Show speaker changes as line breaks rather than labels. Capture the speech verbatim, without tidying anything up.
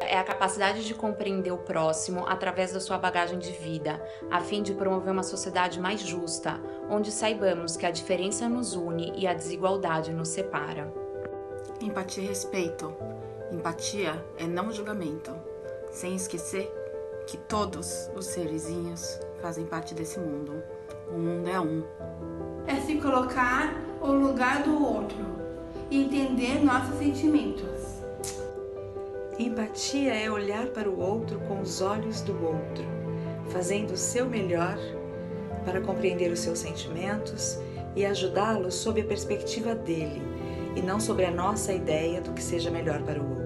é a capacidade de compreender o próximo através da sua bagagem de vida, a fim de promover uma sociedade mais justa, onde saibamos que a diferença nos une e a desigualdade nos separa.
Empatia e respeito. Empatia é não julgamento, sem esquecer que todos os serzinhos fazem parte desse mundo. O mundo é um.
É se colocar no lugar do outro e entender nossos sentimentos.
Empatia é olhar para o outro com os olhos do outro, fazendo o seu melhor para compreender os seus sentimentos e ajudá-lo sob a perspectiva dele, e não sobre a nossa ideia do que seja melhor para o outro.